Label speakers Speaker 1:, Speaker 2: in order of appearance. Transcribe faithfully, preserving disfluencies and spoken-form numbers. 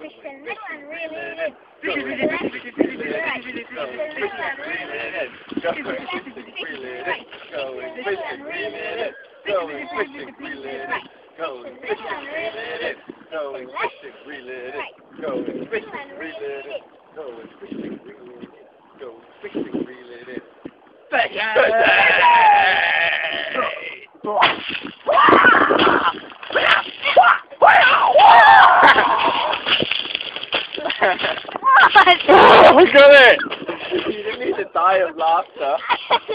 Speaker 1: fishing. This one really is.
Speaker 2: Fishing, reel it in. Fishing, reel it in. Going fishing, reel it in. Going fishing, reel it in. Going fishing, reel it in. Going fishing, reel it in. Going fishing, reel it in. Going fishing, reel it in. Going fishing, reel it in. Going fishing, reel it in. Fishing!
Speaker 3: Look at it!
Speaker 2: You didn't need to die of laughter.